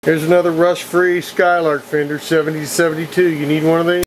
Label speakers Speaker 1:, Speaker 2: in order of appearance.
Speaker 1: Here's another rust-free Skylark fender, 70 to 72. You need one of these?